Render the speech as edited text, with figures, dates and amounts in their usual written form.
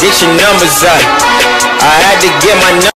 get your numbers up. I had to get my numbers.